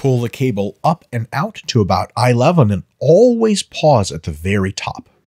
pull the cable up and out to about eye level and always pause at the very top.